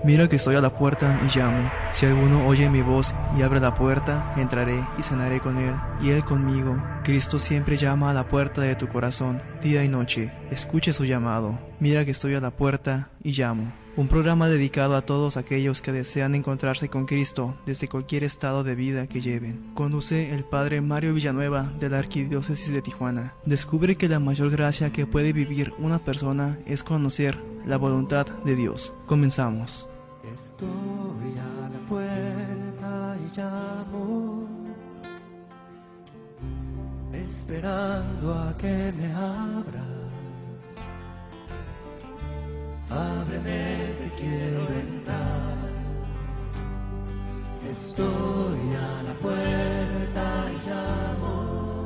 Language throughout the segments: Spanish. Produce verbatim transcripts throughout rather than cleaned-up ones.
Mira que estoy a la puerta y llamo. Si alguno oye mi voz y abre la puerta, entraré y cenaré con él, y él conmigo. Cristo siempre llama a la puerta de tu corazón, día y noche. Escuche su llamado. Mira que estoy a la puerta y llamo. Un programa dedicado a todos aquellos que desean encontrarse con Cristo desde cualquier estado de vida que lleven. Conduce el Padre Mario Villanueva de la Arquidiócesis de Tijuana. Descubre que la mayor gracia que puede vivir una persona es conocer la voluntad de Dios. Comenzamos. Estoy a la puerta y llamo, esperando a que me abras. Ábreme que quiero entrar. Estoy a la puerta y llamo.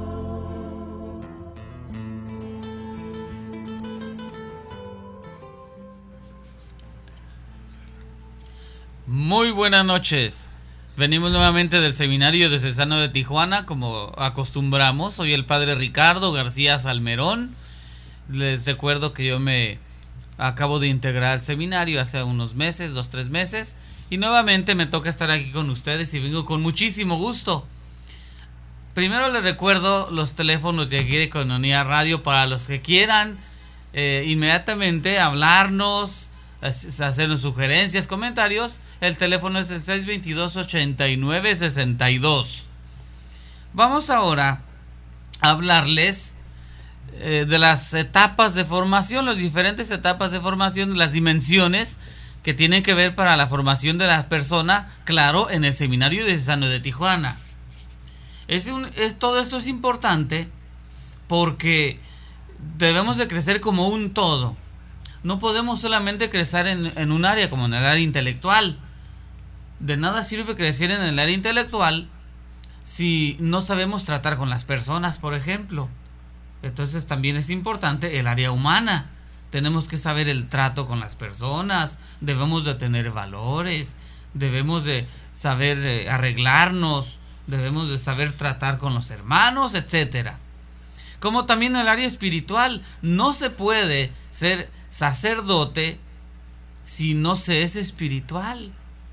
Muy buenas noches. Venimos nuevamente del Seminario Diocesano de Tijuana, como acostumbramos. Soy el Padre Ricardo García Salmerón. Les recuerdo que yo me acabo de integrar al seminario hace unos meses, dos, tres meses, y nuevamente me toca estar aquí con ustedes y vengo con muchísimo gusto. Primero les recuerdo los teléfonos de aquí de Coinonía Radio para los que quieran eh, inmediatamente hablarnos, hacernos sugerencias, comentarios. El teléfono es el seis dos dos, ochenta y nueve, sesenta y dos. Vamos ahora a hablarles eh, de las etapas de formación, las diferentes etapas de formación, las dimensiones que tienen que ver para la formación de la persona, claro, en el Seminario Diocesano de Tijuana. Es un, es, todo esto es importante porque debemos de crecer como un todo. No podemos solamente crecer en, en un área como en el área intelectual. De nada sirve crecer en el área intelectual si no sabemos tratar con las personas, por ejemplo. Entonces también es importante el área humana. Tenemos que saber el trato con las personas, debemos de tener valores, debemos de saber eh, arreglarnos, debemos de saber tratar con los hermanos, etcétera. Como también el área espiritual, no se puede ser sacerdote si no se es espiritual.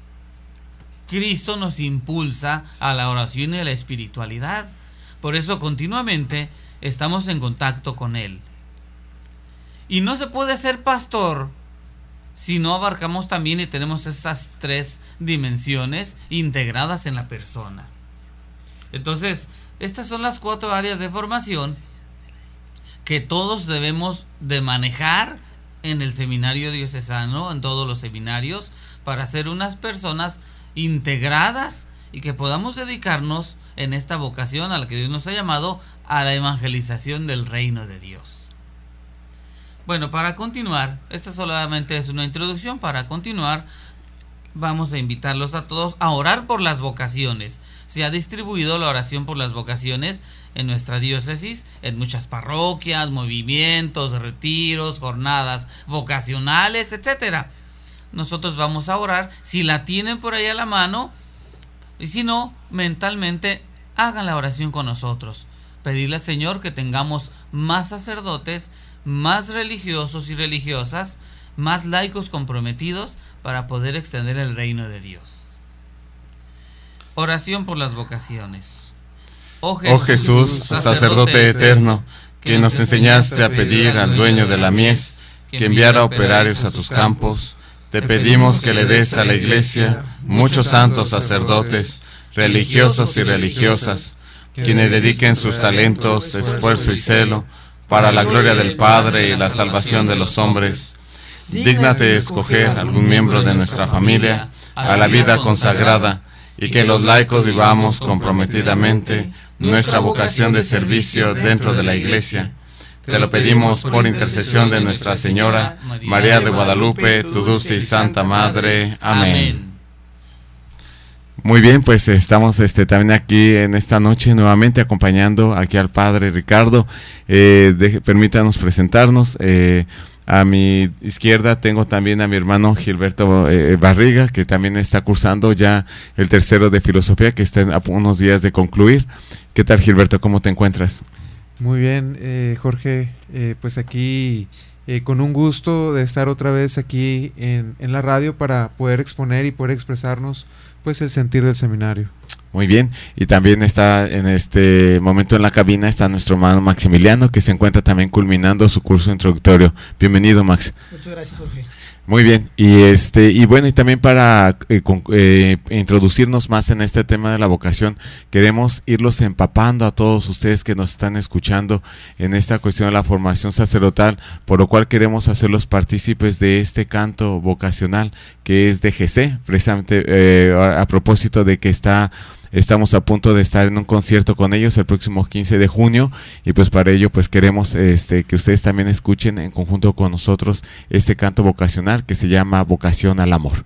Cristo nos impulsa a la oración y a la espiritualidad. Por eso continuamente estamos en contacto con Él. Y no se puede ser pastor si no abarcamos también y tenemos esas tres dimensiones integradas en la persona. Entonces, estas son las cuatro áreas de formación que todos debemos de manejar en el seminario diocesano, en todos los seminarios, para ser unas personas integradas y que podamos dedicarnos en esta vocación a la que Dios nos ha llamado, a la evangelización del reino de Dios. Bueno, para continuar, esta solamente es una introducción. Para continuar, vamos a invitarlos a todos a orar por las vocaciones. Se ha distribuido la oración por las vocaciones en nuestra diócesis, en muchas parroquias, movimientos, retiros, jornadas vocacionales, etcétera. Nosotros vamos a orar. Si la tienen por ahí a la mano, y si no, mentalmente hagan la oración con nosotros. Pedirle al Señor que tengamos más sacerdotes, más religiosos y religiosas, más laicos comprometidos para poder extender el reino de Dios. Oración por las vocaciones. Oh Jesús, oh Jesús sacerdote, sacerdote eterno, que nos enseñaste a pedir al dueño de la mies que enviara operarios a tus campos, te pedimos que le des a la Iglesia muchos santos sacerdotes, religiosos y religiosas, quienes dediquen sus talentos, esfuerzo y celo para la gloria del Padre y la salvación de los hombres. Dígnate escoger algún miembro de nuestra familia a la vida consagrada y que los laicos vivamos comprometidamente nuestra vocación de servicio dentro de la Iglesia. Te lo pedimos por intercesión de Nuestra Señora, María de Guadalupe, tu dulce y santa Madre. Amén. Muy bien, pues estamos este, también aquí en esta noche nuevamente acompañando aquí al Padre Ricardo. Eh, de, permítanos presentarnos. Eh, a mi izquierda tengo también a mi hermano Gilberto eh, Barriga, que también está cursando ya el tercero de filosofía, que está a unos días de concluir. ¿Qué tal, Gilberto? ¿Cómo te encuentras? Muy bien, eh, Jorge. Eh, pues aquí eh, con un gusto de estar otra vez aquí en, en la radio para poder exponer y poder expresarnos pues el sentir del seminario. Muy bien, y también está en este momento en la cabina está nuestro hermano Maximiliano, que se encuentra también culminando su curso introductorio. Bienvenido, Max. Muchas gracias, Jorge. Muy bien, y este y bueno, y también para eh, con, eh, introducirnos más en este tema de la vocación, queremos irlos empapando a todos ustedes que nos están escuchando en esta cuestión de la formación sacerdotal, por lo cual queremos hacerlos partícipes de este canto vocacional que es de G C, precisamente eh, a, a propósito de que está Estamos a punto de estar en un concierto con ellos el próximo quince de junio y pues para ello pues queremos este que ustedes también escuchen en conjunto con nosotros este canto vocacional que se llama Vocación al Amor.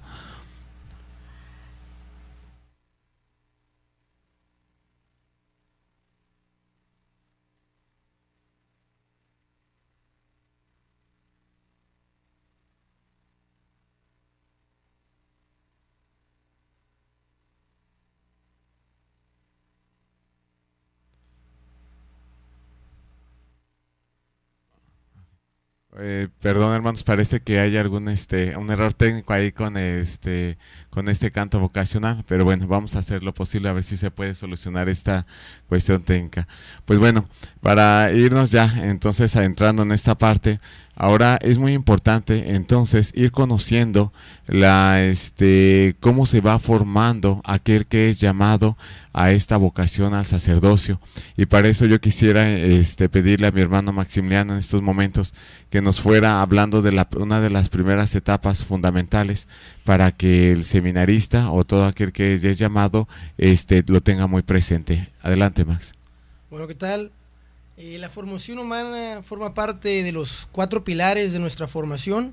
Eh, perdón, hermanos, parece que hay algún este un error técnico ahí con este con este canto vocacional, pero bueno, vamos a hacer lo posible a ver si se puede solucionar esta cuestión técnica. Pues bueno, para irnos ya entonces adentrando en esta parte, ahora es muy importante entonces ir conociendo la este cómo se va formando aquel que es llamado a esta vocación al sacerdocio, y para eso yo quisiera este pedirle a mi hermano Maximiliano en estos momentos que nos fuera hablando de la, una de las primeras etapas fundamentales para que el seminarista o todo aquel que es llamado este lo tenga muy presente. Adelante, Max. Bueno, ¿qué tal? Eh, la formación humana forma parte de los cuatro pilares de nuestra formación.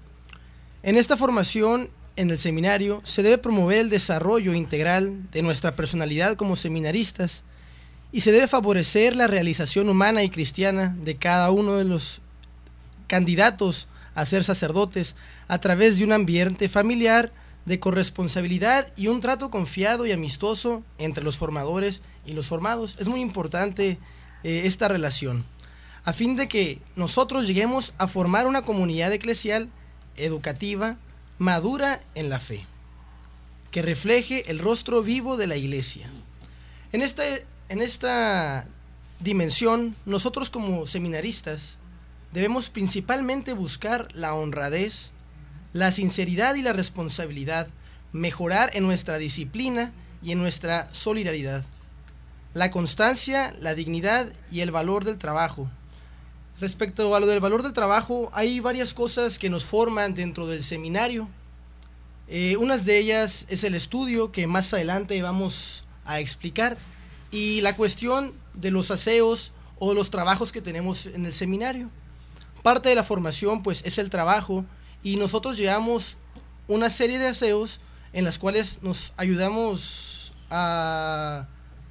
En esta formación, en el seminario, se debe promover el desarrollo integral de nuestra personalidad como seminaristas y se debe favorecer la realización humana y cristiana de cada uno de los candidatos a ser sacerdotes a través de un ambiente familiar de corresponsabilidad y un trato confiado y amistoso entre los formadores y los formados. Es muy importante eh, esta relación, a fin de que nosotros lleguemos a formar una comunidad eclesial educativa, madura en la fe, que refleje el rostro vivo de la Iglesia. En esta, en esta dimensión, nosotros como seminaristas debemos principalmente buscar la honradez, la sinceridad y la responsabilidad, mejorar en nuestra disciplina y en nuestra solidaridad, la constancia, la dignidad y el valor del trabajo. Respecto a lo del valor del trabajo, hay varias cosas que nos forman dentro del seminario. Eh, unas de ellas es el estudio, que más adelante vamos a explicar, y la cuestión de los aseos o los trabajos que tenemos en el seminario. Parte de la formación pues es el trabajo, y nosotros llevamos una serie de aseos en las cuales nos ayudamos a...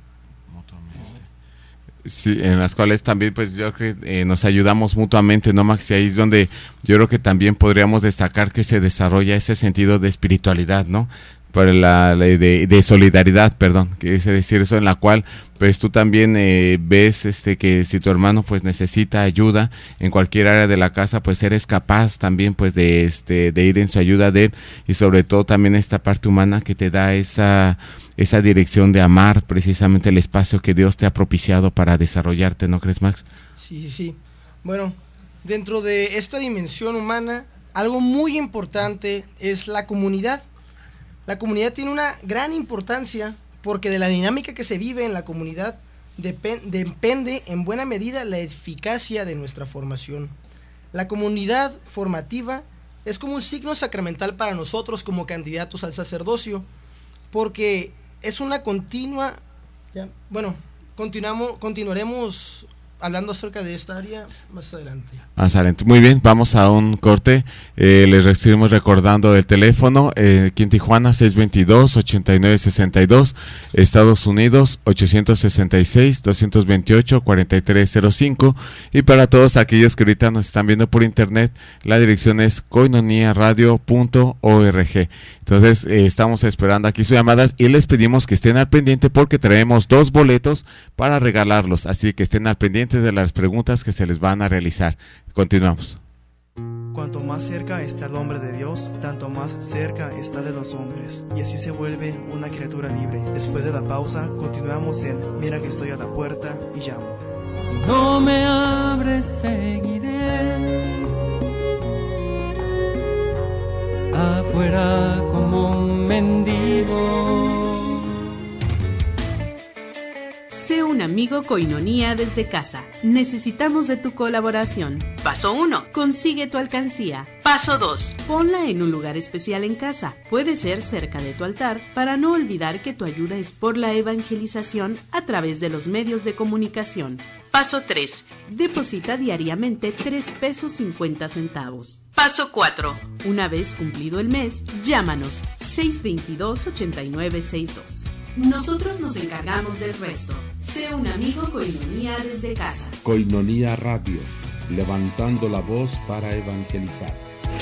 Sí, en las cuales también pues yo creo que eh, nos ayudamos mutuamente, ¿no, Max? Y ahí es donde yo creo que también podríamos destacar que se desarrolla ese sentido de espiritualidad, ¿no? Por la, la de, de solidaridad, perdón, que es decir, eso en la cual pues tú también eh, ves este que si tu hermano pues necesita ayuda en cualquier área de la casa, pues eres capaz también pues de este de ir en su ayuda de él, y sobre todo también esta parte humana que te da esa esa dirección de amar precisamente el espacio que Dios te ha propiciado para desarrollarte, ¿no crees, Max? Sí, sí, sí. Bueno, dentro de esta dimensión humana, algo muy importante es la comunidad. La comunidad tiene una gran importancia porque de la dinámica que se vive en la comunidad depen- depende en buena medida la eficacia de nuestra formación. La comunidad formativa es como un signo sacramental para nosotros como candidatos al sacerdocio, porque es una continua... Ya, bueno, continuamos, continuaremos hablando acerca de esta área más adelante. Más adelante. Muy bien, vamos a un corte. Eh, les seguimos recordando el teléfono, eh, aquí en Tijuana, seis veintidós, ochenta y nueve sesenta y dos, Estados Unidos, ochocientos sesenta y seis, doscientos veintiocho, cuarenta y tres cero cinco, y para todos aquellos que ahorita nos están viendo por internet, la dirección es koinonia radio punto org. Entonces, eh, estamos esperando aquí sus llamadas y les pedimos que estén al pendiente porque traemos dos boletos para regalarlos, así que estén al pendiente de las preguntas que se les van a realizar. Continuamos. cuanto más cerca está el hombre de Dios, tanto más cerca está de los hombres, y así se vuelve una criatura libre. Después de la pausa, continuamos en Mira que estoy a la puerta y llamo. Si no me abres, seguiré afuera como un mendigo. Sé un amigo Koinonía desde casa. Necesitamos de tu colaboración. Paso uno. Consigue tu alcancía. Paso dos. Ponla en un lugar especial en casa. Puede ser cerca de tu altar para no olvidar que tu ayuda es por la evangelización a través de los medios de comunicación. Paso tres. Deposita diariamente tres pesos cincuenta centavos. Paso cuatro. Una vez cumplido el mes, llámanos seis dos dos, ocho nueve seis dos. Nosotros nos encargamos del resto. Sé un amigo Koinonía desde casa. Koinonía Radio, levantando la voz para evangelizar.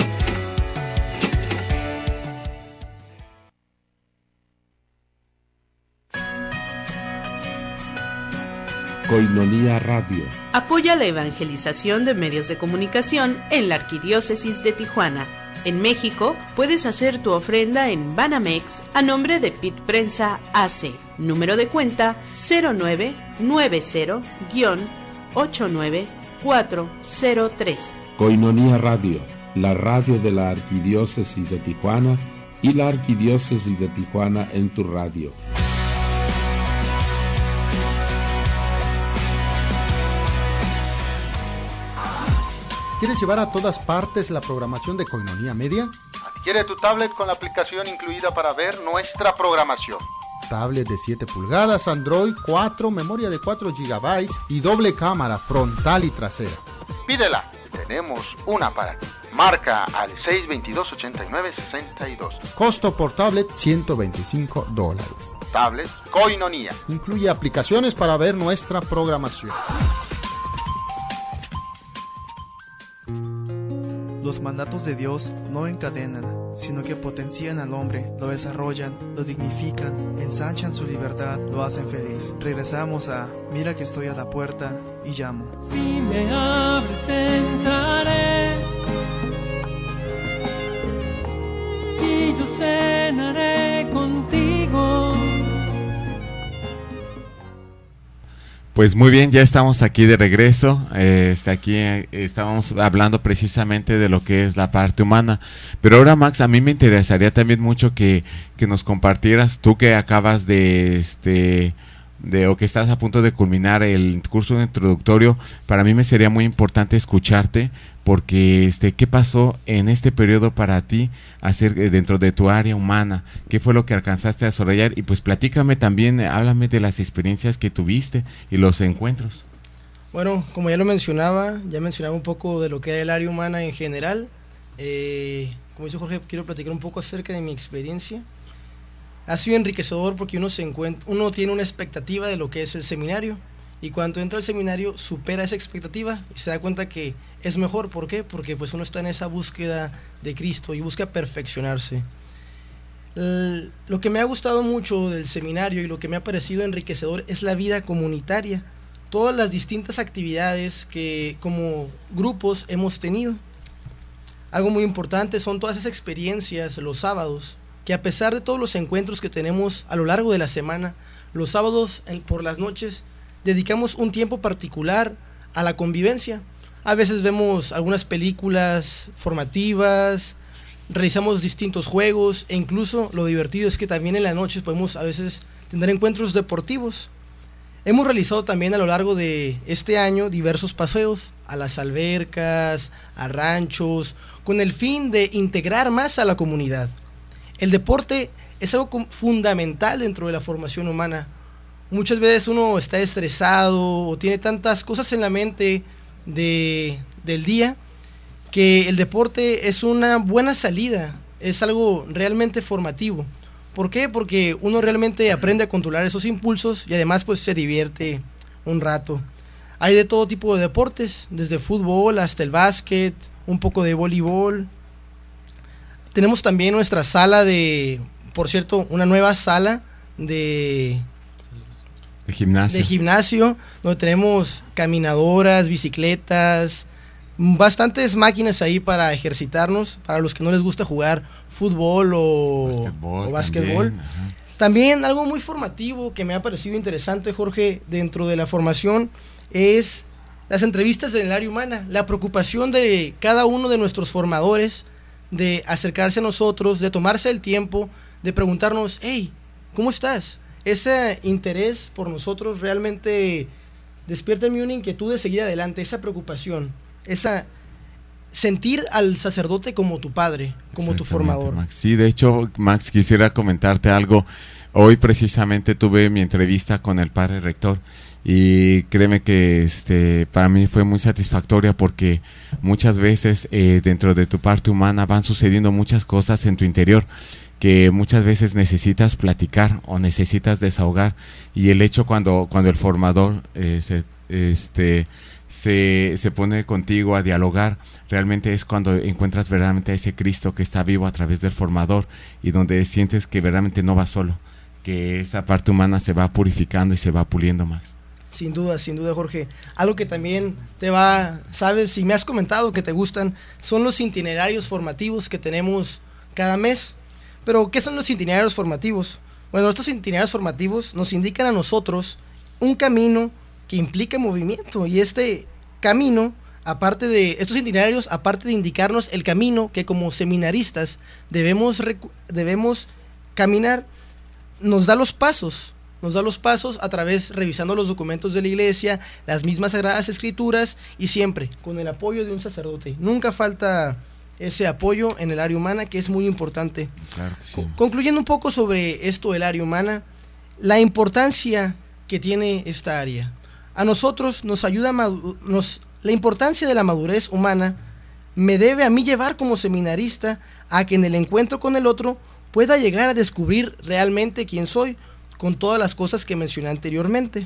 Koinonía Radio. Apoya la evangelización de medios de comunicación en la Arquidiócesis de Tijuana. En México, puedes hacer tu ofrenda en Banamex a nombre de P I T Prensa A C. Número de cuenta cero nueve nueve cero, ocho nueve cuatro cero tres. Koinonía Radio, la radio de la Arquidiócesis de Tijuana y la Arquidiócesis de Tijuana en tu radio. ¿Quieres llevar a todas partes la programación de Koinonía Media? Adquiere tu tablet con la aplicación incluida para ver nuestra programación. Tablet de siete pulgadas, Android cuatro, memoria de cuatro gigabytes y doble cámara frontal y trasera. Pídela, tenemos una para ti. Marca al seis dos dos, ocho nueve seis dos. Costo por tablet ciento veinticinco dólares. Tablets Koinonía. Incluye aplicaciones para ver nuestra programación. Los mandatos de Dios no encadenan, sino que potencian al hombre, lo desarrollan, lo dignifican, ensanchan su libertad, lo hacen feliz. Regresamos a Mira que estoy a la puerta y llamo. Si me abres, entraré y yo cenaré contigo. Pues muy bien, ya estamos aquí de regreso. Eh, está aquí eh, estábamos hablando precisamente de lo que es la parte humana. Pero ahora, Max, a mí me interesaría también mucho que, que nos compartieras, tú que acabas de este de o que estás a punto de culminar el curso introductorio. Para mí me sería muy importante escucharte, porque este qué pasó en este periodo para ti hacer dentro de tu área humana, qué fue lo que alcanzaste a desarrollar, y pues platícame también, háblame de las experiencias que tuviste y los encuentros. Bueno, como ya lo mencionaba, ya mencionaba un poco de lo que era el área humana en general. Eh, como dice Jorge, quiero platicar un poco acerca de mi experiencia. Ha sido enriquecedor porque uno se encuentra, uno tiene una expectativa de lo que es el seminario, y cuando entra al seminario supera esa expectativa y se da cuenta que es mejor. ¿Por qué? Porque pues uno está en esa búsqueda de Cristo y busca perfeccionarse. El, lo que me ha gustado mucho del seminario y lo que me ha parecido enriquecedor es la vida comunitaria, todas las distintas actividades que como grupos hemos tenido. Algo muy importante son todas esas experiencias los sábados, que a pesar de todos los encuentros que tenemos a lo largo de la semana, los sábados por las noches dedicamos un tiempo particular a la convivencia. A veces vemos algunas películas formativas, realizamos distintos juegos, e incluso lo divertido es que también en la noche podemos a veces tener encuentros deportivos. Hemos realizado también a lo largo de este año diversos paseos a las albercas, a ranchos, con el fin de integrar más a la comunidad. El deporte es algo fundamental dentro de la formación humana. Muchas veces uno está estresado o tiene tantas cosas en la mente de, del día, que el deporte es una buena salida, es algo realmente formativo. ¿Por qué? Porque uno realmente aprende a controlar esos impulsos y además pues se divierte un rato. Hay de todo tipo de deportes, desde fútbol hasta el básquet, un poco de voleibol. Tenemos también nuestra sala de, por cierto, una nueva sala de... De gimnasio. De gimnasio, donde tenemos caminadoras, bicicletas, bastantes máquinas ahí para ejercitarnos, para los que no les gusta jugar fútbol o básquetbol. O básquetbol. También, también algo muy formativo que me ha parecido interesante, Jorge, dentro de la formación es las entrevistas en el área humana, la preocupación de cada uno de nuestros formadores de acercarse a nosotros, de tomarse el tiempo, de preguntarnos, hey, ¿cómo estás? Ese interés por nosotros realmente despierta en mí una inquietud de seguir adelante, esa preocupación, esa sentir al sacerdote como tu padre, como tu formador. Max. Sí, de hecho, Max, quisiera comentarte algo. Hoy precisamente tuve mi entrevista con el padre rector y créeme que este para mí fue muy satisfactoria porque muchas veces eh, dentro de tu parte humana van sucediendo muchas cosas en tu interior que muchas veces necesitas platicar o necesitas desahogar, y el hecho cuando cuando el formador eh, se este se, se pone contigo a dialogar, realmente es cuando encuentras verdaderamente a ese Cristo que está vivo a través del formador y donde sientes que verdaderamente no vas solo, que esa parte humana se va purificando y se va puliendo, Max. Sin duda, sin duda, Jorge. Algo que también te va, sabes, y me has comentado que te gustan, son los itinerarios formativos que tenemos cada mes. Pero, ¿qué son los itinerarios formativos? Bueno, estos itinerarios formativos nos indican a nosotros un camino que implica movimiento, y este camino, aparte de, estos itinerarios, aparte de indicarnos el camino que como seminaristas debemos, debemos caminar, nos da los pasos, nos da los pasos a través, revisando los documentos de la iglesia, las mismas Sagradas Escrituras, y siempre con el apoyo de un sacerdote. Nunca falta ese apoyo en el área humana, que es muy importante. Claro que sí. Concluyendo un poco sobre esto del área humana, la importancia que tiene esta área. A nosotros nos ayuda, nos, la importancia de la madurez humana me debe a mí llevar como seminarista a que en el encuentro con el otro pueda llegar a descubrir realmente quién soy, con todas las cosas que mencioné anteriormente.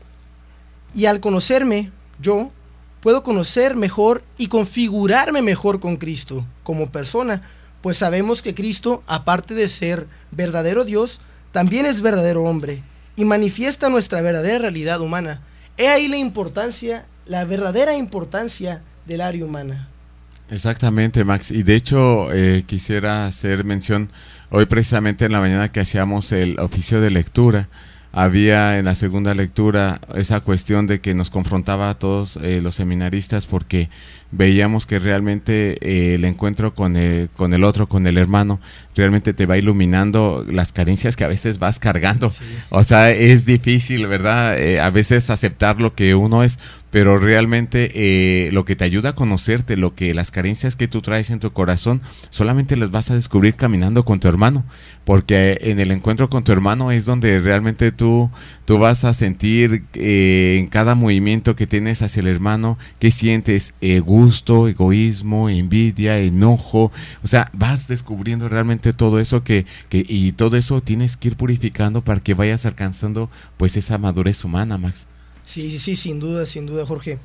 Y al conocerme, yo puedo conocer mejor y configurarme mejor con Cristo como persona, pues sabemos que Cristo, aparte de ser verdadero Dios, también es verdadero hombre y manifiesta nuestra verdadera realidad humana. He ahí la importancia, la verdadera importancia del área humana. Exactamente, Max, y de hecho eh, quisiera hacer mención, hoy precisamente en la mañana que hacíamos el oficio de lectura, había en la segunda lectura esa cuestión de que nos confrontaba a todos eh, los seminaristas, porque veíamos que realmente eh, el encuentro con el, con el otro, con el hermano, realmente te va iluminando las carencias que a veces vas cargando. Sí. O sea, es difícil, ¿verdad? Eh, a veces aceptar lo que uno es, pero realmente eh, lo que te ayuda a conocerte, lo que las carencias que tú traes en tu corazón, solamente las vas a descubrir caminando con tu hermano, porque en el encuentro con tu hermano es donde realmente tú, tú vas a sentir eh, en cada movimiento que tienes hacia el hermano, que sientes eh, gusto, egoísmo, envidia, enojo. O sea, vas descubriendo realmente todo eso que, que y todo eso tienes que ir purificando para que vayas alcanzando pues esa madurez humana, Max. Sí, sí, sí, sin duda, sin duda, Jorge.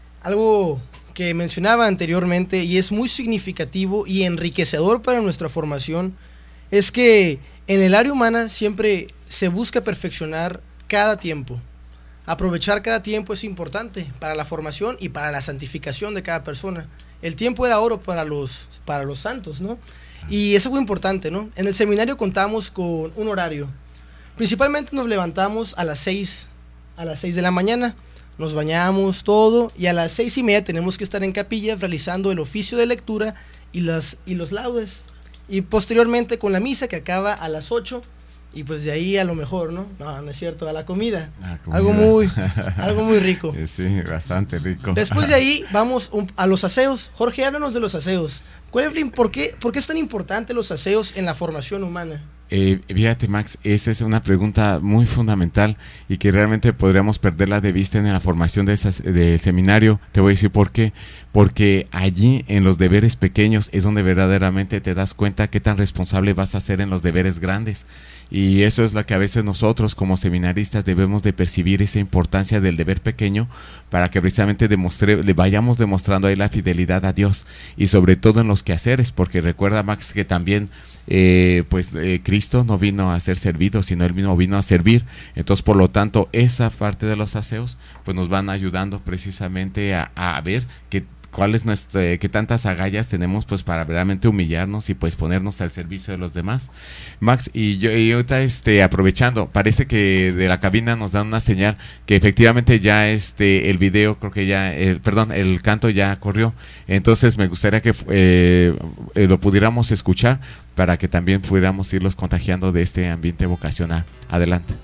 Algo que mencionaba anteriormente y es muy significativo y enriquecedor para nuestra formación es que en el área humana siempre se busca perfeccionar cada tiempo. Aprovechar cada tiempo es importante para la formación y para la santificación de cada persona. El tiempo era oro para los, para los santos, ¿no? Y eso fue importante, ¿no? En el seminario contamos con un horario. Principalmente nos levantamos a las seis a las seis de la mañana, nos bañamos todo y a las seis y media tenemos que estar en capilla realizando el oficio de lectura y, las, y los laudes, y posteriormente con la misa que acaba a las ocho, y pues de ahí a lo mejor, ¿no? No, no es cierto, a la comida, la comida. algo muy algo muy rico. Sí, bastante rico. Después de ahí vamos a los aseos. Jorge, háblanos de los aseos. ¿Cuál es, por qué, ¿Por qué es tan importante los aseos en la formación humana? Eh, fíjate, Max, esa es una pregunta muy fundamental y que realmente podríamos perderla de vista en la formación de esas, del seminario. Te voy a decir por qué. Porque allí en los deberes pequeños es donde verdaderamente te das cuenta qué tan responsable vas a ser en los deberes grandes. Y eso es lo que a veces nosotros como seminaristas debemos de percibir, esa importancia del deber pequeño, para que precisamente demostre, le vayamos demostrando ahí la fidelidad a Dios, y sobre todo en los quehaceres, porque recuerda, Max, que también eh, pues eh, Cristo no vino a ser servido, sino Él mismo vino a servir. Entonces, por lo tanto, esa parte de los aseos pues nos van ayudando precisamente a, a ver que cuál es nuestra, qué tantas agallas tenemos pues para realmente humillarnos y pues ponernos al servicio de los demás. Max, y yo y ahorita este aprovechando, parece que de la cabina nos dan una señal que efectivamente ya este el video creo que ya el perdón, el canto ya corrió. Entonces me gustaría que eh, eh, lo pudiéramos escuchar para que también pudiéramos irlos contagiando de este ambiente vocacional. Adelante.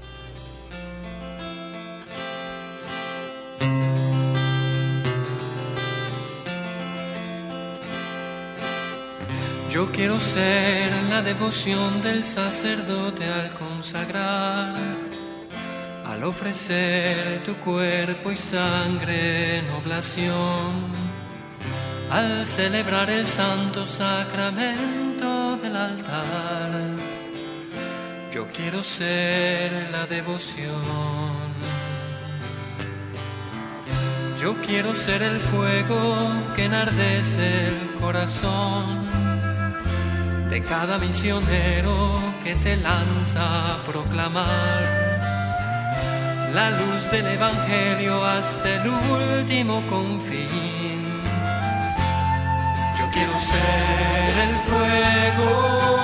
Yo quiero ser la devoción del sacerdote al consagrar, al ofrecer tu cuerpo y sangre en oblación, al celebrar el santo sacramento del altar. Yo quiero ser la devoción. Yo quiero ser el fuego que enardece el corazón de cada misionero que se lanza a proclamar la luz del Evangelio hasta el último confín. Yo quiero ser el fuego,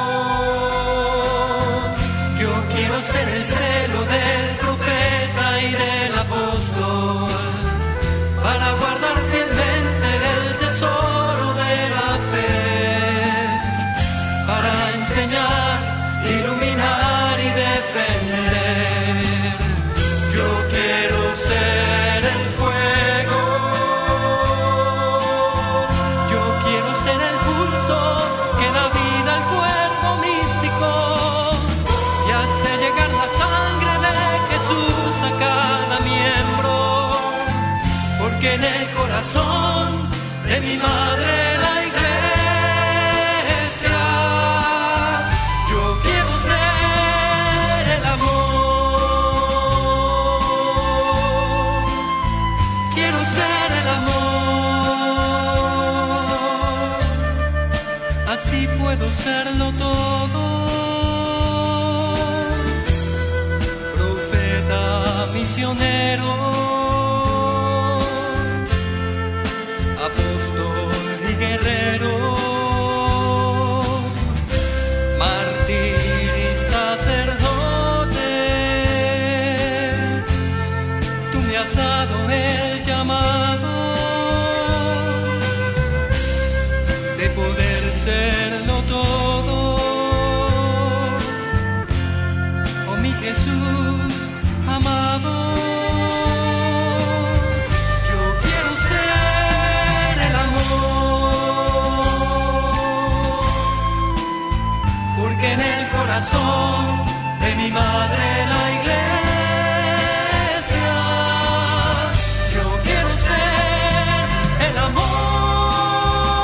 yo quiero ser el celo del profeta y del apóstol, para guardar fielmente el tesoro de la fe, para enseñar, iluminar y defender. Yo quiero ser el fuego, yo quiero ser el pulso que da vida al cuerpo místico y hace llegar la sangre de Jesús a cada miembro, porque en el corazón de mi madre la iglesia yo quiero ser el amor, quiero ser el amor, así puedo serlo todo, profeta, misionero, apóstol y guerrero, mártir y sacerdote. Tú me has dado el llamado de poder serlo todo, oh mi Jesús amado. En el corazón de mi madre la iglesia yo quiero ser el amor.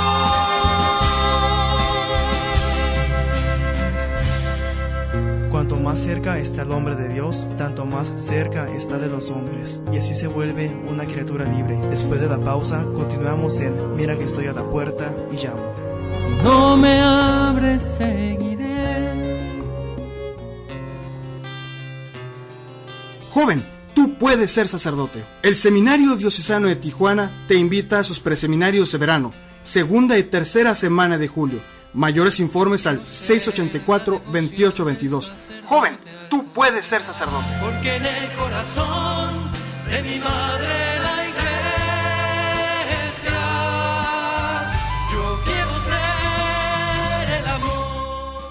Cuanto más cerca está el hombre de Dios, tanto más cerca está de los hombres, y así se vuelve una criatura libre. Después de la pausa, continuamos en Mira que estoy a la puerta y llamo. Si no me abres, seguiré. Joven, tú puedes ser sacerdote. El Seminario Diocesano de Tijuana te invita a sus preseminarios de verano, segunda y tercera semana de julio. Mayores informes al seis ochenta y cuatro, veintiocho veintidós. Joven, tú puedes ser sacerdote. Porque en el corazón de mi madre la iglesia yo quiero ser el amor.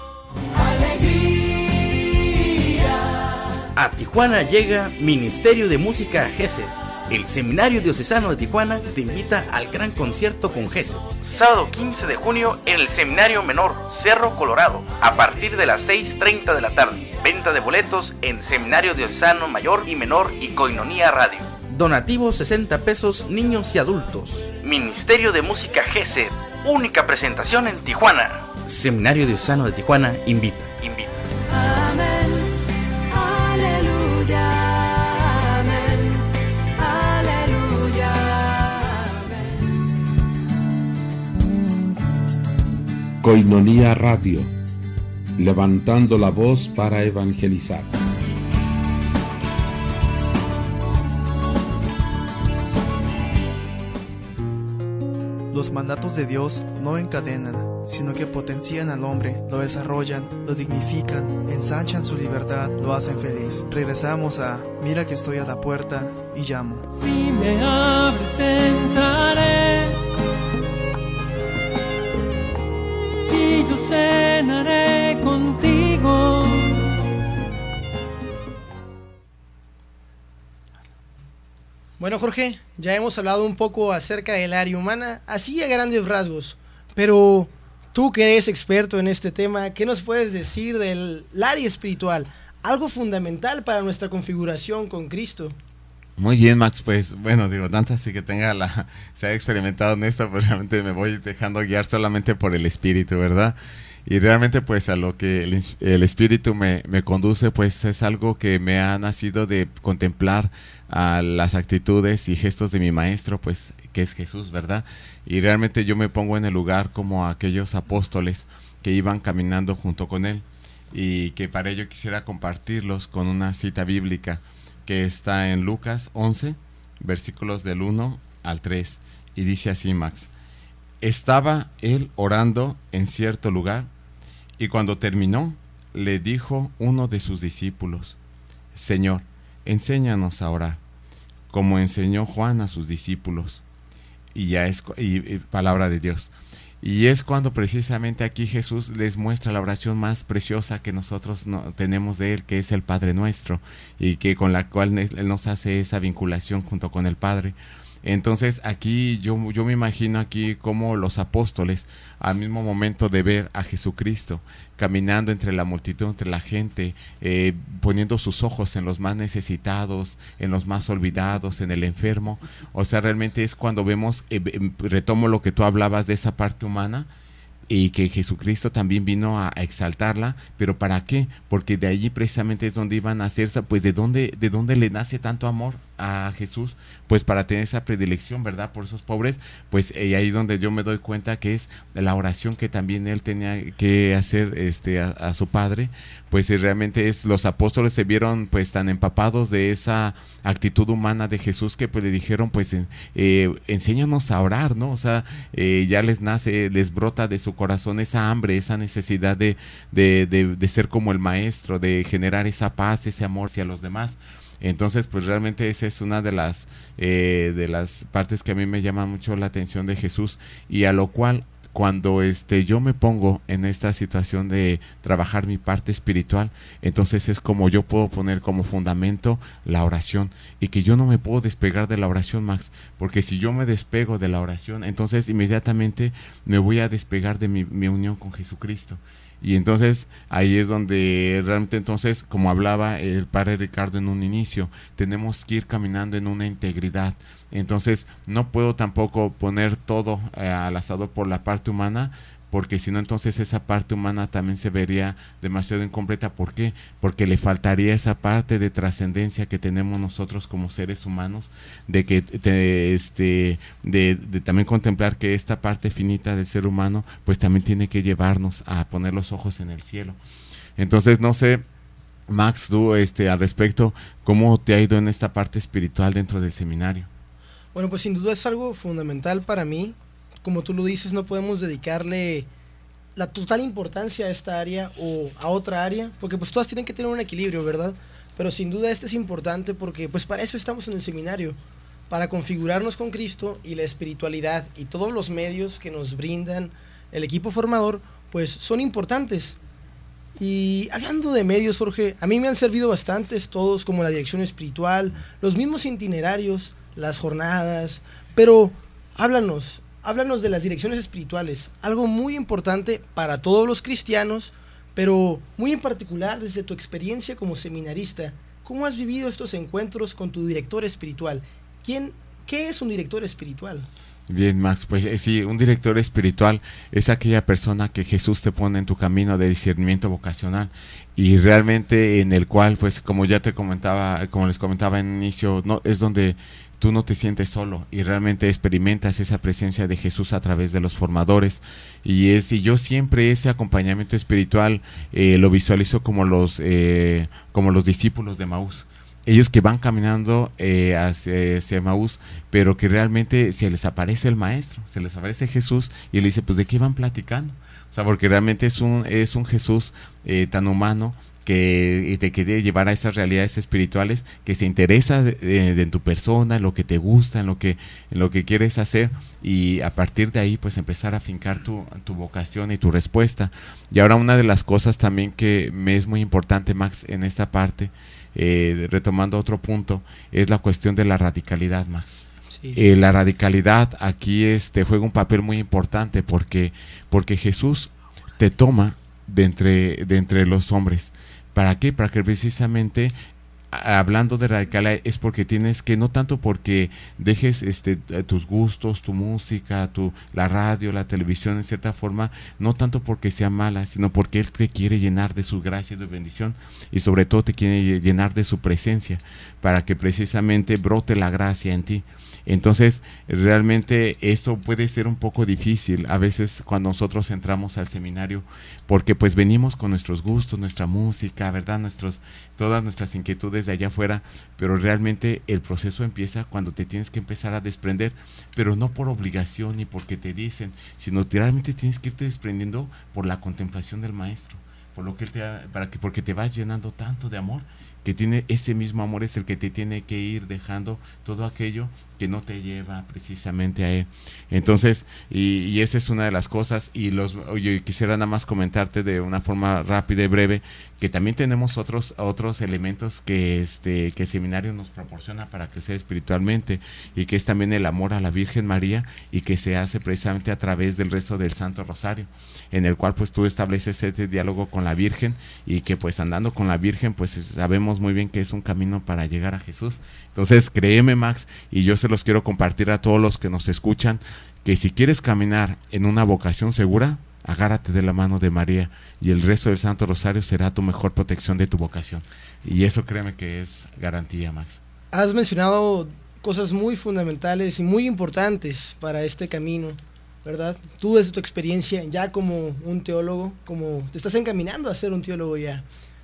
Alegría. A Tijuana llega Ministerio de Música Gesed. El Seminario Diocesano de Tijuana te invita al gran concierto con Gesed. Sábado quince de junio en el Seminario Menor, Cerro Colorado, a partir de las seis treinta de la tarde. Venta de boletos en Seminario Diocesano Mayor y Menor y Koinonia Radio. Donativos sesenta pesos, niños y adultos. Ministerio de Música Gesed, única presentación en Tijuana. Seminario Diocesano de Tijuana invita. Invita. Amén, aleluya, amén, aleluya, amén. Koinonia Radio, levantando la voz para evangelizar. Los mandatos de Dios no encadenan, sino que potencian al hombre, lo desarrollan, lo dignifican, ensanchan su libertad, lo hacen feliz. Regresamos a Mira que estoy a la puerta y llamo. Si me abres entraré y yo cenaré contigo. Bueno, Jorge, ya hemos hablado un poco acerca del área humana, así a grandes rasgos, pero tú que eres experto en este tema, ¿qué nos puedes decir del área espiritual? Algo fundamental para nuestra configuración con Cristo. Muy bien, Max, pues bueno, digo, tanto así que tenga la, se ha experimentado en esto, pues realmente me voy dejando guiar solamente por el Espíritu, ¿verdad? Y realmente pues a lo que el, el Espíritu me, me conduce, pues es algo que me ha nacido de contemplar a las actitudes y gestos de mi maestro, pues que es Jesús, ¿verdad? Y realmente yo me pongo en el lugar como aquellos apóstoles que iban caminando junto con él, y que para ello quisiera compartirlos con una cita bíblica que está en Lucas once, versículos del uno al tres, y dice así, Max: estaba él orando en cierto lugar, y cuando terminó, le dijo uno de sus discípulos: Señor, enséñanos a orar, como enseñó Juan a sus discípulos. Y ya es y, y palabra de Dios. Y es cuando precisamente aquí Jesús les muestra la oración más preciosa que nosotros no, tenemos de Él, que es el Padre Nuestro, y que con la cual Él nos hace esa vinculación junto con el Padre. Entonces aquí yo, yo me imagino aquí como los apóstoles, al mismo momento de ver a Jesucristo caminando entre la multitud, entre la gente, eh, poniendo sus ojos en los más necesitados, en los más olvidados, en el enfermo. O sea, realmente es cuando vemos, eh, retomo lo que tú hablabas de esa parte humana, y que Jesucristo también vino a, a exaltarla, pero ¿para qué? Porque de allí precisamente es donde iban a hacerse, pues de dónde, de dónde le nace tanto amor a Jesús, pues para tener esa predilección, ¿verdad?, por esos pobres, pues y ahí es donde yo me doy cuenta que es la oración que también él tenía que hacer este a, a su Padre, pues realmente es, los apóstoles se vieron pues tan empapados de esa actitud humana de Jesús que pues le dijeron, pues eh, enséñanos a orar, ¿no? O sea, eh, ya les nace, les brota de su corazón esa hambre, esa necesidad de, de, de, de ser como el maestro, de generar esa paz, ese amor hacia los demás. Entonces, pues realmente esa es una de las eh, de las partes que a mí me llama mucho la atención de Jesús, y a lo cual cuando este yo me pongo en esta situación de trabajar mi parte espiritual, entonces es como yo puedo poner como fundamento la oración, y que yo no me puedo despegar de la oración, Max, porque si yo me despego de la oración, entonces inmediatamente me voy a despegar de mi, mi unión con Jesucristo. Y entonces ahí es donde realmente, entonces, como hablaba el padre Ricardo en un inicio, tenemos que ir caminando en una integridad. Entonces no puedo tampoco poner todo eh, al asador por la parte humana, porque si no, entonces esa parte humana también se vería demasiado incompleta. ¿Por qué? Porque le faltaría esa parte de trascendencia que tenemos nosotros como seres humanos, de que te, este de, de también contemplar que esta parte finita del ser humano pues también tiene que llevarnos a poner los ojos en el cielo. Entonces, no sé, Max, tú este al respecto, ¿cómo te ha ido en esta parte espiritual dentro del seminario? Bueno, pues sin duda es algo fundamental para mí. Como tú lo dices, no podemos dedicarle la total importancia a esta área o a otra área, porque pues todas tienen que tener un equilibrio, ¿verdad? Pero sin duda este es importante, porque pues para eso estamos en el seminario, para configurarnos con Cristo, y la espiritualidad y todos los medios que nos brindan el equipo formador pues son importantes. Y hablando de medios, Jorge, a mí me han servido bastantes todos, como la dirección espiritual, los mismos itinerarios, las jornadas, pero háblanos Háblanos de las direcciones espirituales, algo muy importante para todos los cristianos, pero muy en particular desde tu experiencia como seminarista. ¿Cómo has vivido estos encuentros con tu director espiritual? ¿Quién, ¿Qué es un director espiritual? Bien, Max, pues eh, sí, un director espiritual es aquella persona que Jesús te pone en tu camino de discernimiento vocacional, y realmente en el cual, pues como ya te comentaba, como les comentaba en inicio, no es donde tú no te sientes solo y realmente experimentas esa presencia de Jesús a través de los formadores. Y es y yo siempre ese acompañamiento espiritual eh, lo visualizo como los eh, como los discípulos de Maús. ellos que van caminando eh, hacia, hacia Emaús, pero que realmente se les aparece el maestro, se les aparece Jesús y le dice, pues ¿de qué van platicando? O sea, porque realmente es un, es un Jesús eh, tan humano que te quiere llevar a esas realidades espirituales, que se interesa de, de, de en tu persona, en lo que te gusta, en lo que, en lo que quieres hacer, y a partir de ahí pues empezar a afincar tu, tu vocación y tu respuesta. Y ahora una de las cosas también que me es muy importante, Max, en esta parte, eh, retomando otro punto, es la cuestión de la radicalidad, Max. Sí. Eh, la radicalidad aquí este, juega un papel muy importante porque, porque Jesús te toma de entre, de entre los hombres. ¿Para qué? Para que precisamente, hablando de radicalidad, es porque tienes que, no tanto porque dejes este tus gustos, tu música, tu la radio, la televisión, en cierta forma, no tanto porque sea mala, sino porque Él te quiere llenar de su gracia y de bendición, y sobre todo te quiere llenar de su presencia, para que precisamente brote la gracia en ti. Entonces, realmente esto puede ser un poco difícil a veces cuando nosotros entramos al seminario, porque pues venimos con nuestros gustos, nuestra música, ¿verdad? Nuestros, todas nuestras inquietudes de allá afuera, pero realmente el proceso empieza cuando te tienes que empezar a desprender, pero no por obligación ni porque te dicen, sino que realmente tienes que irte desprendiendo por la contemplación del maestro, por lo que él te ha, para que, porque te vas llenando tanto de amor, que tiene ese mismo amor es el que te tiene que ir dejando todo aquello que no te lleva precisamente a Él. Entonces, y, y esa es una de las cosas, y los yo quisiera nada más comentarte de una forma rápida y breve, que también tenemos otros otros elementos que este que el seminario nos proporciona para crecer espiritualmente, y que es también el amor a la Virgen María, y que se hace precisamente a través del rezo del Santo Rosario, en el cual pues tú estableces ese diálogo con la Virgen, y que pues andando con la Virgen pues sabemos muy bien que es un camino para llegar a Jesús. Entonces créeme, Max, y yo se los quiero compartir a todos los que nos escuchan, que si quieres caminar en una vocación segura, agárrate de la mano de María, y el rezo del Santo Rosario será tu mejor protección de tu vocación, y eso créeme que es garantía, Max. Has mencionado cosas muy fundamentales y muy importantes para este camino, ¿verdad? Tú desde tu experiencia ya como un teólogo, como te estás encaminando a ser un teólogo ya.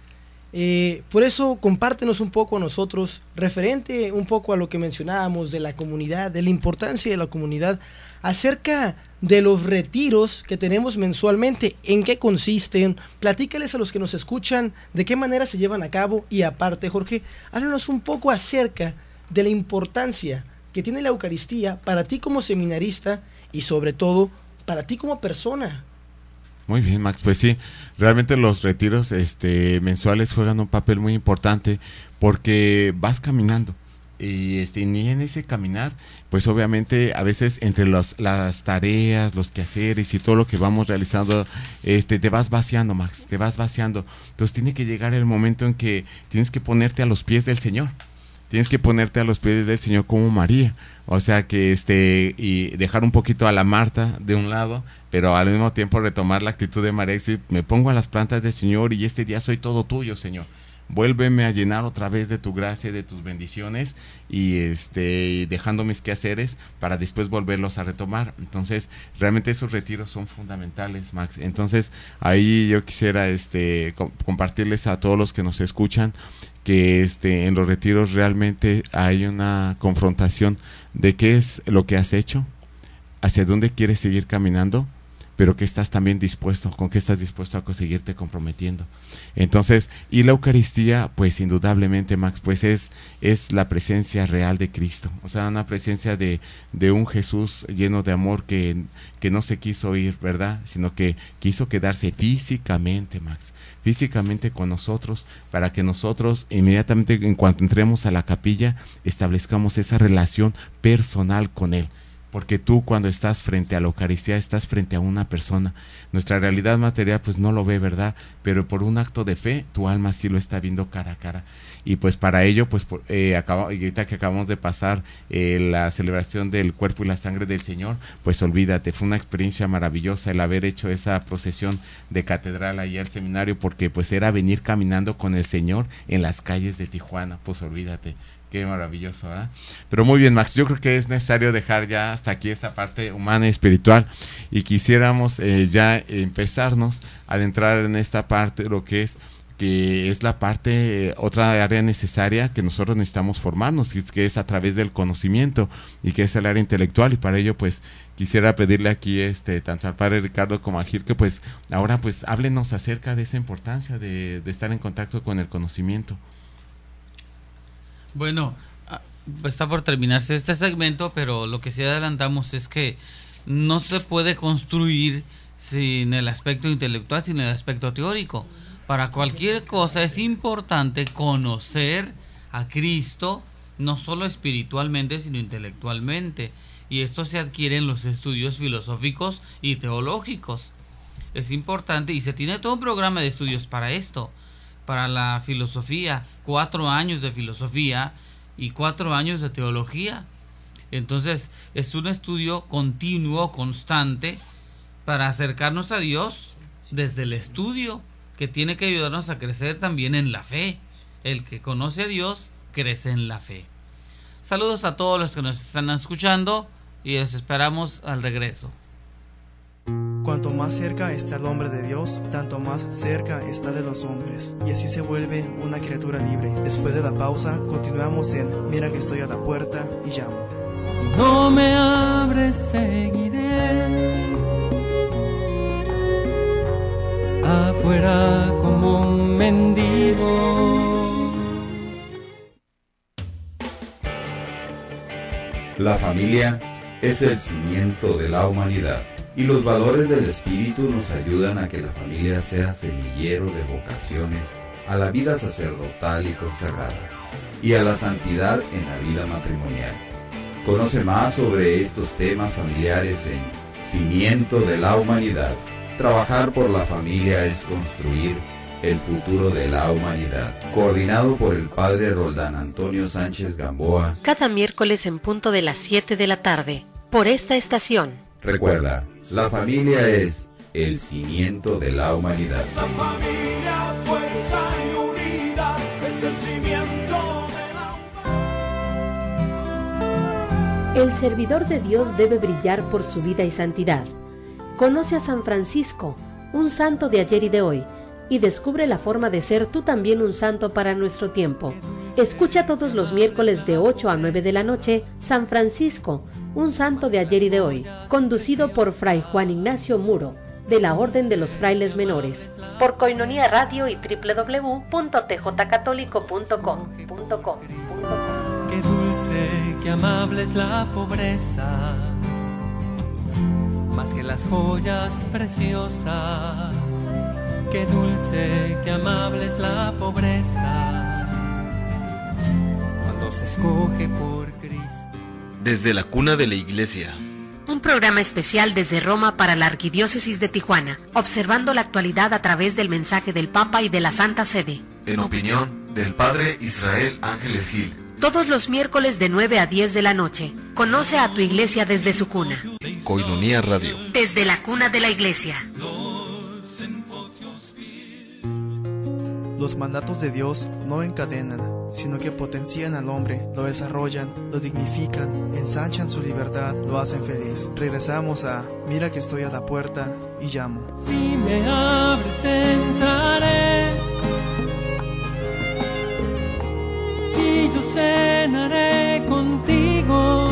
Eh, por eso compártenos un poco a nosotros, referente un poco a lo que mencionábamos de la comunidad, de la importancia de la comunidad, acerca de los retiros que tenemos mensualmente, en qué consisten, platícales a los que nos escuchan de qué manera se llevan a cabo, y aparte, Jorge, háblanos un poco acerca de la importancia que tiene la Eucaristía para ti como seminarista y sobre todo para ti como persona. Muy bien, Max, pues sí, realmente los retiros este mensuales juegan un papel muy importante porque vas caminando y este ni en ese caminar, pues obviamente a veces entre los, las tareas, los quehaceres y todo lo que vamos realizando, este te vas vaciando, Max, te vas vaciando. Entonces tiene que llegar el momento en que tienes que ponerte a los pies del Señor. Tienes que ponerte a los pies del Señor como María, o sea que este y dejar un poquito a la Marta de un lado, pero al mismo tiempo retomar la actitud de María y decir, me pongo a las plantas del Señor y este día soy todo tuyo, Señor. Vuélveme a llenar otra vez de tu gracia y de tus bendiciones, y este dejando mis quehaceres para después volverlos a retomar. Entonces realmente esos retiros son fundamentales, Max. Entonces ahí yo quisiera este co- compartirles a todos los que nos escuchan que este en los retiros realmente hay una confrontación de qué es lo que has hecho, hacia dónde quieres seguir caminando, pero que estás también dispuesto, con qué estás dispuesto a seguirte comprometiendo. Entonces, y la Eucaristía, pues indudablemente, Max, pues es, es la presencia real de Cristo, o sea, una presencia de, de un Jesús lleno de amor que, que no se quiso ir, ¿verdad? Sino que quiso quedarse físicamente, Max, físicamente con nosotros, para que nosotros inmediatamente en cuanto entremos a la capilla, establezcamos esa relación personal con Él. Porque tú cuando estás frente a la Eucaristía estás frente a una persona. Nuestra realidad material pues no lo ve, ¿verdad? Pero por un acto de fe tu alma sí lo está viendo cara a cara. Y pues para ello, pues por, eh, acaba, ahorita que acabamos de pasar eh, la celebración del cuerpo y la sangre del Señor, pues olvídate, fue una experiencia maravillosa el haber hecho esa procesión de catedral allá al seminario, porque pues era venir caminando con el Señor en las calles de Tijuana, pues olvídate. Qué maravilloso, ¿verdad? Pero muy bien, Max, yo creo que es necesario dejar ya hasta aquí esta parte humana y espiritual, y quisiéramos eh, ya empezarnos a adentrar en esta parte, lo que es que es la parte, eh, otra área necesaria que nosotros necesitamos formarnos, que es, que es a través del conocimiento y que es el área intelectual. Y para ello pues quisiera pedirle aquí este tanto al padre Ricardo como a Gil que pues ahora pues háblenos acerca de esa importancia de, de estar en contacto con el conocimiento. Bueno, está por terminarse este segmento, pero lo que sí adelantamos es que no se puede construir sin el aspecto intelectual, sin el aspecto teórico. Para cualquier cosa es importante conocer a Cristo, no solo espiritualmente, sino intelectualmente. Y esto se adquiere en los estudios filosóficos y teológicos. Es importante y se tiene todo un programa de estudios para esto. Para la filosofía, cuatro años de filosofía y cuatro años de teología. Entonces es un estudio continuo, constante, para acercarnos a Dios desde el estudio, que tiene que ayudarnos a crecer también en la fe. El que conoce a Dios crece en la fe. Saludos a todos los que nos están escuchando y los esperamos al regreso. Cuanto más cerca está el hombre de Dios, tanto más cerca está de los hombres, y así se vuelve una criatura libre. Después de la pausa, continuamos en Mira que estoy a la puerta y llamo. Si no me abres, seguiré afuera como un mendigo. La familia es el cimiento de la humanidad y los valores del espíritu nos ayudan a que la familia sea semillero de vocaciones a la vida sacerdotal y consagrada y a la santidad en la vida matrimonial. Conoce más sobre estos temas familiares en Cimiento de la Humanidad. Trabajar por la familia es construir el futuro de la humanidad. Coordinado por el padre Roldán Antonio Sánchez Gamboa. Cada miércoles en punto de las siete de la tarde, por esta estación. Recuerda, la familia es el cimiento de la humanidad. La familia, fuerza y unidad, es el cimiento de la humanidad. El servidor de Dios debe brillar por su vida y santidad. Conoce a San Francisco, un santo de ayer y de hoy, y descubre la forma de ser tú también un santo para nuestro tiempo. Escucha todos los miércoles de ocho a nueve de la noche, San Francisco, un santo de ayer y de hoy, conducido por Fray Juan Ignacio Muro, de la Orden de los Frailes Menores, por Coinonía Radio y doble u doble u doble u punto t j católico punto com. Qué dulce, qué amable es la pobreza, más que las joyas preciosas. Qué dulce, qué amable es la pobreza, cuando se escoge por Cristo. Desde la cuna de la Iglesia. Un programa especial desde Roma para la Arquidiócesis de Tijuana, observando la actualidad a través del mensaje del Papa y de la Santa Sede. En opinión del Padre Israel Ángeles Gil. Todos los miércoles de nueve a diez de la noche. Conoce a tu iglesia desde su cuna. Coinonía Radio. Desde la cuna de la iglesia. Los mandatos de Dios no encadenan, sino que potencian al hombre, lo desarrollan, lo dignifican, ensanchan su libertad, lo hacen feliz. Regresamos a Mira que estoy a la puerta y llamo. Si me abres, entraré y yo cenaré contigo.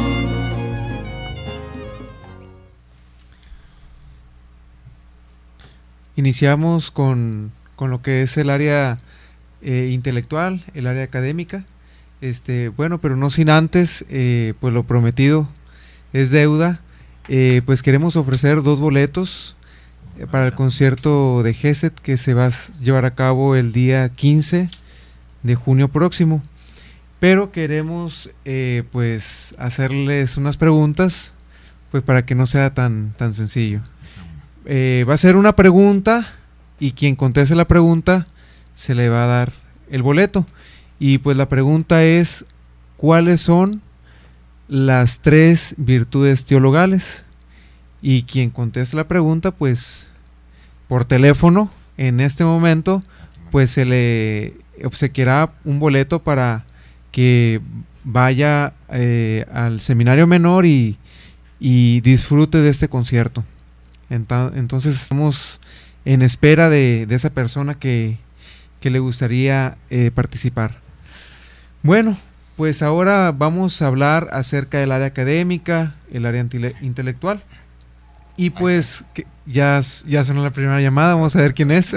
Iniciamos con, con lo que es el área eh, intelectual, el área académica. Este, bueno, pero no sin antes, eh, pues lo prometido es deuda. Eh, pues queremos ofrecer dos boletos eh, para el concierto de Gesed que se va a llevar a cabo el día quince de junio próximo. Pero queremos eh, pues hacerles unas preguntas, pues para que no sea tan, tan sencillo. Eh, va a ser una pregunta y quien conteste la pregunta se le va a dar el boleto. Y pues la pregunta es: ¿cuáles son las tres virtudes teologales? Y quien conteste la pregunta, pues por teléfono en este momento, pues se le obsequiará un boleto para que vaya eh, al seminario menor y, y disfrute de este concierto. Entonces estamos en espera de, de esa persona que, que le gustaría eh, participar. Bueno, pues ahora vamos a hablar acerca del área académica, el área intele- intelectual. Y pues que ya, ya sonó la primera llamada, vamos a ver quién es.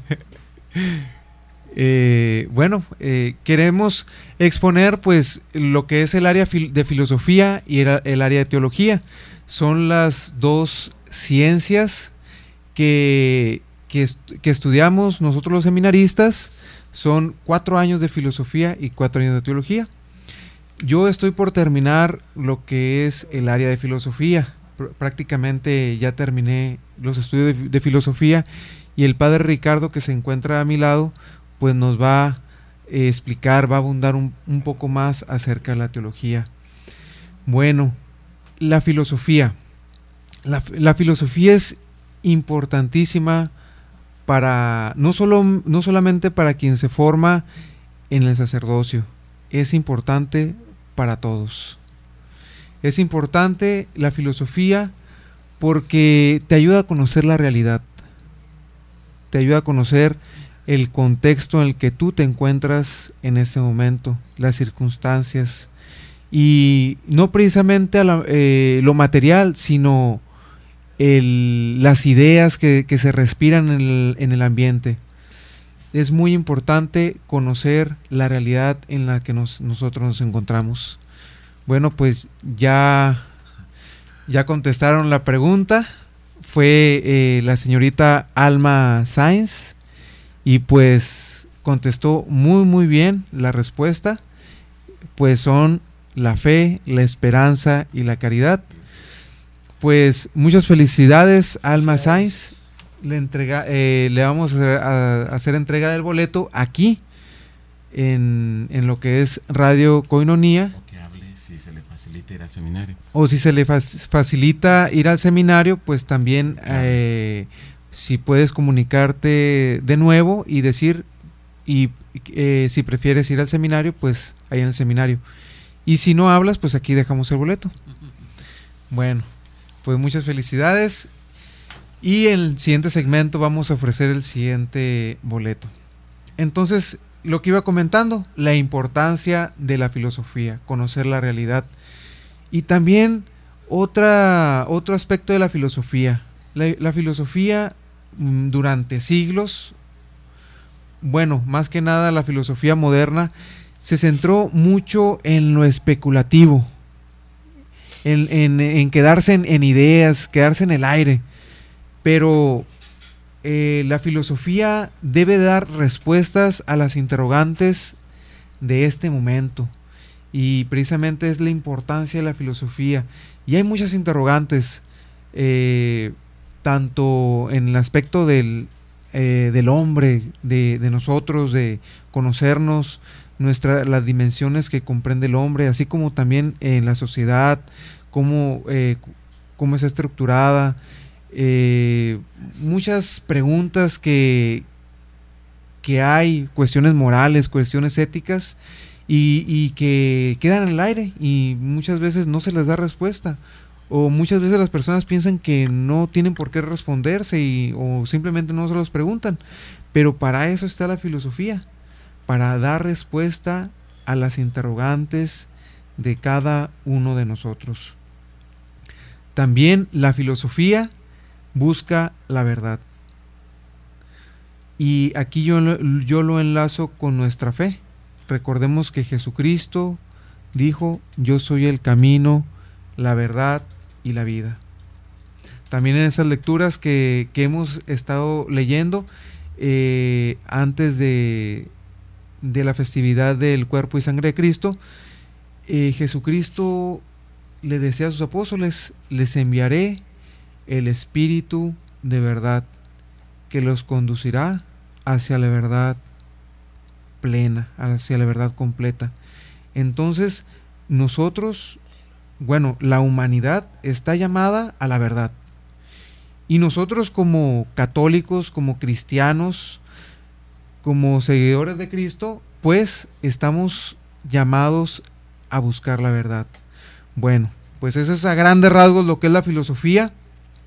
eh, bueno, eh, queremos exponer pues lo que es el área fil- de filosofía y el, el área de teología. Son las dos ciencias que, que, est- que estudiamos nosotros los seminaristas. Son cuatro años de filosofía y cuatro años de teología. Yo estoy por terminar lo que es el área de filosofía. Pr- prácticamente ya terminé los estudios de, de filosofía, y el padre Ricardo, que se encuentra a mi lado, pues nos va a eh, explicar, va a abundar un, un poco más acerca de la teología. Bueno, la filosofía. La, la filosofía es importantísima para no solo no solamente para quien se forma en el sacerdocio, es importante para todos. Es importante la filosofía porque te ayuda a conocer la realidad, te ayuda a conocer el contexto en el que tú te encuentras en ese momento, las circunstancias, y no precisamente a la, eh, lo material, sino el, las ideas que, que se respiran en el, en el ambiente. Es muy importante conocer la realidad en la que nos, nosotros nos encontramos. Bueno, pues ya, ya contestaron la pregunta. Fue eh, la señorita Alma Sainz, y pues contestó muy muy bien la respuesta. Pues son la fe, la esperanza y la caridad. Pues muchas felicidades, Alma Sainz. Le, entrega, eh, le vamos a, a hacer entrega del boleto aquí en, en lo que es Radio Koinonía. O que hable si se le facilita ir al seminario. O si se le fa- facilita ir al seminario, pues también Claro. eh, si puedes comunicarte de nuevo y decir, y eh, si prefieres ir al seminario, pues ahí en el seminario. Y si no hablas, pues aquí dejamos el boleto. Bueno, pues muchas felicidades. Y en el siguiente segmento vamos a ofrecer el siguiente boleto. Entonces, lo que iba comentando, la importancia de la filosofía, conocer la realidad. Y también otra, otro aspecto de la filosofía. La, la filosofía mm, durante siglos, bueno, más que nada la filosofía moderna, se centró mucho en lo especulativo, en, en, en quedarse en, en ideas, quedarse en el aire. Pero eh, la filosofía debe dar respuestas a las interrogantes de este momento, y precisamente es la importancia de la filosofía. Y hay muchas interrogantes, eh, tanto en el aspecto del, eh, del hombre, de, de nosotros, de conocernos, nuestra, las dimensiones que comprende el hombre, así como también en la sociedad, cómo, eh, cómo está estructurada. Eh, muchas preguntas que, que hay, cuestiones morales, cuestiones éticas, y, y que quedan en el aire y muchas veces no se les da respuesta, o muchas veces las personas piensan que no tienen por qué responderse y, o simplemente no se los preguntan. Pero para eso está la filosofía, para dar respuesta a las interrogantes de cada uno de nosotros. También la filosofía busca la verdad. Y aquí yo, yo lo enlazo con nuestra fe. Recordemos que Jesucristo dijo: yo soy el camino, la verdad y la vida. También en esas lecturas que, que hemos estado leyendo eh, antes de, de la festividad del cuerpo y sangre de Cristo, eh, Jesucristo le decía a sus apóstoles: les enviaré el Espíritu de verdad, que los conducirá hacia la verdad plena, hacia la verdad completa. Entonces, nosotros, bueno, la humanidad está llamada a la verdad. Y nosotros como católicos, como cristianos, como seguidores de Cristo, pues estamos llamados a buscar la verdad. Bueno, pues eso es a grandes rasgos lo que es la filosofía.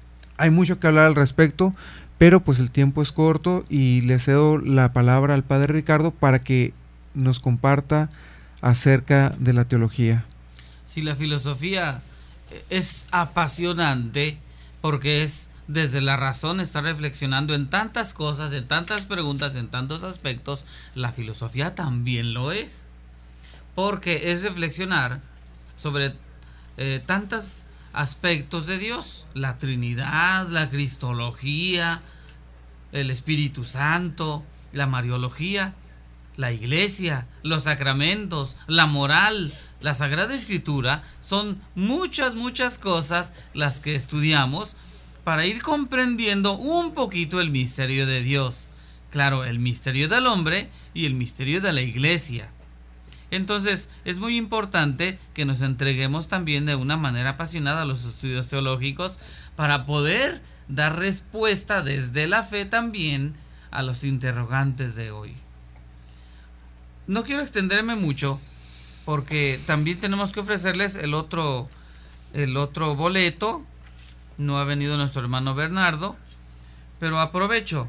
hay mucho que hablar al respecto, pero pues el tiempo es corto y le cedo la palabra al Padre Ricardo para que nos comparta acerca de la teología. Sí, la filosofía es apasionante porque es desde la razón, estar reflexionando en tantas cosas, en tantas preguntas, en tantos aspectos. La filosofía también lo es, porque es reflexionar sobre eh, tantos aspectos de Dios, la Trinidad, la Cristología, el Espíritu Santo, la Mariología, la Iglesia, los sacramentos, la moral, la Sagrada Escritura. Son muchas, muchas cosas las que estudiamos para ir comprendiendo un poquito el misterio de Dios. Claro, el misterio del hombre y el misterio de la Iglesia. Entonces, es muy importante que nos entreguemos también de una manera apasionada a los estudios teológicos para poder dar respuesta desde la fe también a los interrogantes de hoy. No quiero extenderme mucho porque también tenemos que ofrecerles el otro, el otro boleto. No ha venido nuestro hermano Bernardo, pero aprovecho.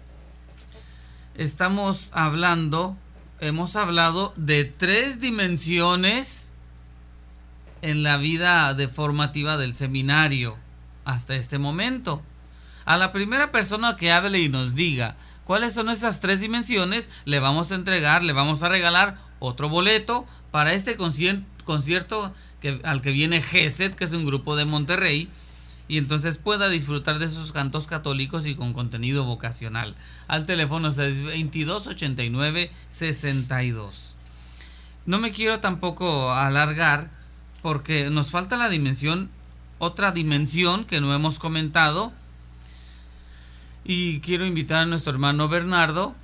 Estamos hablando, hemos hablado de tres dimensiones en la vida de formativa del seminario hasta este momento. A la primera persona que hable y nos diga cuáles son esas tres dimensiones, le vamos a entregar, le vamos a regalar otro boleto para este concierto, concierto que, al que viene Gesed, que es un grupo de Monterrey, y entonces pueda disfrutar de sus cantos católicos y con contenido vocacional. Al teléfono seis veintidós, ochenta y nueve, sesenta y dos. No me quiero tampoco alargar porque nos falta la dimensión, otra dimensión que no hemos comentado, y quiero invitar a nuestro hermano Bernardo.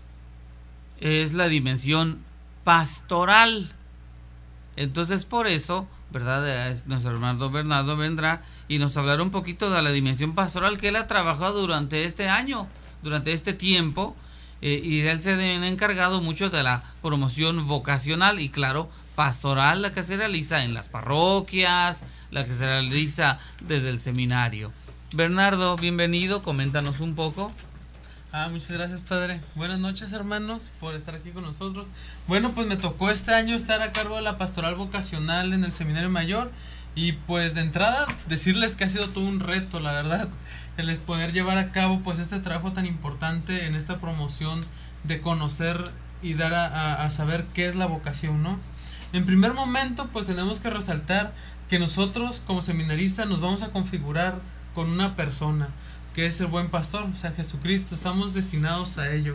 Es la dimensión pastoral. Entonces, por eso, ¿verdad? Nuestro hermano Bernardo vendrá y nos hablará un poquito de la dimensión pastoral que él ha trabajado durante este año, durante este tiempo, eh, y él se ha encargado mucho de la promoción vocacional y, claro, pastoral, la que se realiza en las parroquias, la que se realiza desde el seminario. Bernardo, bienvenido, coméntanos un poco. Ah, muchas gracias, padre. Buenas noches, hermanos, por estar aquí con nosotros. Bueno, pues me tocó este año estar a cargo de la pastoral vocacional en el Seminario Mayor, y pues de entrada decirles que ha sido todo un reto, la verdad, el poder llevar a cabo pues este trabajo tan importante en esta promoción de conocer y dar a, a, a saber qué es la vocación, ¿no? En primer momento, pues tenemos que resaltar que nosotros como seminaristas nos vamos a configurar con una persona, que es el buen pastor, o sea, Jesucristo. Estamos destinados a ello.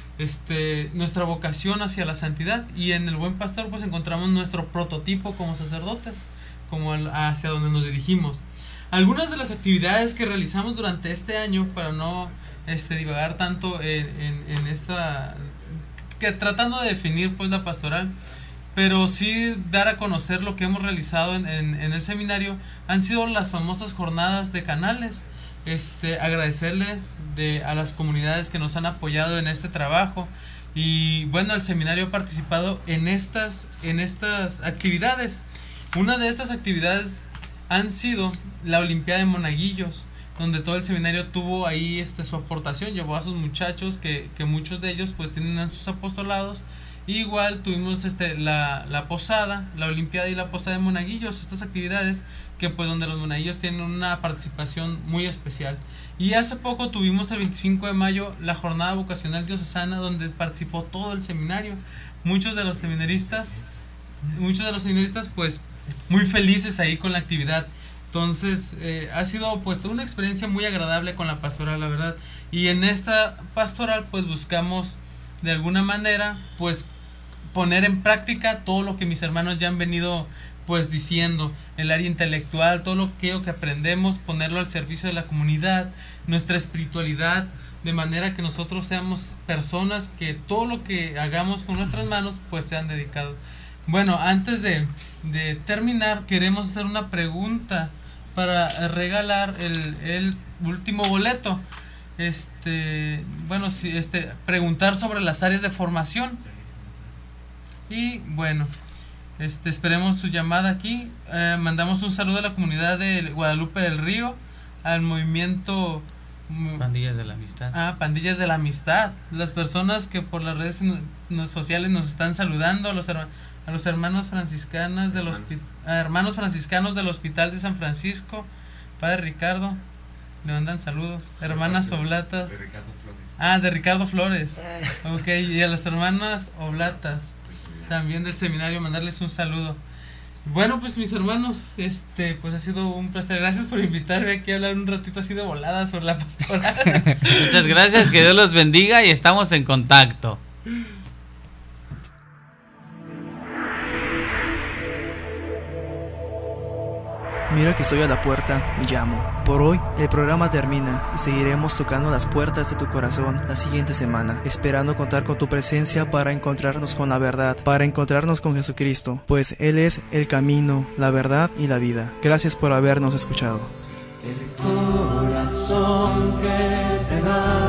Este, nuestra vocación hacia la santidad, y en el buen pastor pues encontramos nuestro prototipo como sacerdotes, como el, hacia donde nos dirigimos. Algunas de las actividades que realizamos durante este año, para no este, divagar tanto en, en, en esta, que tratando de definir pues la pastoral, pero sí dar a conocer lo que hemos realizado en, en, en el seminario, han sido las famosas jornadas de canales. Este, agradecerle de, a las comunidades que nos han apoyado en este trabajo, y bueno, el seminario ha participado en estas, en estas actividades. Una de estas actividades han sido la Olimpiada de Monaguillos, donde todo el seminario tuvo ahí este, su aportación, llevó a sus muchachos, que, que muchos de ellos pues tienen sus apostolados. Igual tuvimos este, la, la posada, la Olimpiada y la posada de Monaguillos, estas actividades que pues donde los monaguillos tienen una participación muy especial. Y hace poco tuvimos el veinticinco de mayo la jornada vocacional diocesana, donde participó todo el seminario. Muchos de los seminaristas, muchos de los seminaristas pues muy felices ahí con la actividad. Entonces eh, ha sido pues una experiencia muy agradable con la pastoral, la verdad. Y en esta pastoral pues buscamos de alguna manera pues poner en práctica todo lo que mis hermanos ya han venido pues diciendo, el área intelectual, todo lo que, que aprendemos, ponerlo al servicio de la comunidad, nuestra espiritualidad, de manera que nosotros seamos personas que todo lo que hagamos con nuestras manos pues sean dedicados. Bueno, antes de, de terminar, queremos hacer una pregunta para regalar el, el último boleto. Este, bueno, si, este, preguntar sobre las áreas de formación. Y bueno, este, esperemos su llamada aquí. Eh, mandamos un saludo a la comunidad de Guadalupe del Río, al movimiento Pandillas de la Amistad. Ah, Pandillas de la Amistad. Las personas que por las redes no, sociales nos están saludando, a los, a los hermanos franciscanos del hospi, a hermanos franciscanos del Hospital de San Francisco, Padre Ricardo, le mandan saludos. Hermanas Oblatas. De Ricardo Flores. Ah, de Ricardo Flores. Ok, y a las hermanas Oblatas, también del seminario, mandarles un saludo. Bueno, pues mis hermanos, este, pues ha sido un placer. Gracias por invitarme aquí a hablar un ratito así de voladas sobre la pastoral. Muchas gracias, que Dios los bendiga y estamos en contacto. Mira que estoy a la puerta y llamo. Por hoy el programa termina y seguiremos tocando las puertas de tu corazón la siguiente semana, esperando contar con tu presencia para encontrarnos con la verdad, para encontrarnos con Jesucristo, pues Él es el camino, la verdad y la vida. Gracias por habernos escuchado. El corazón que te da